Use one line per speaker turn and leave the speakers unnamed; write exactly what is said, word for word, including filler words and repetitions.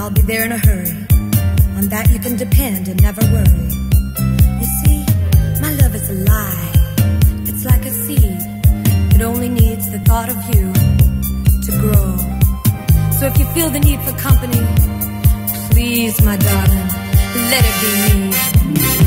I'll be there in a hurry. On that you can depend and never worry. You see, my love is alive. It's like a seed. It only needs the thought of you to grow. So if you feel the need for company, please, my darling, let it be me.